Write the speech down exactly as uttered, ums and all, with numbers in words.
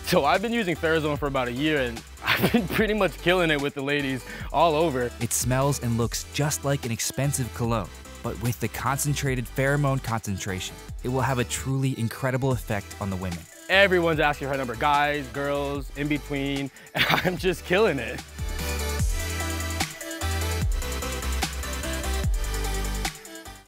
So I've been using Pherazone for about a year, and I've been pretty much killing it with the ladies all over. It smells and looks just like an expensive cologne, but with the concentrated pheromone concentration, it will have a truly incredible effect on the women. Everyone's asking for her number, guys, girls, in between, and I'm just killing it.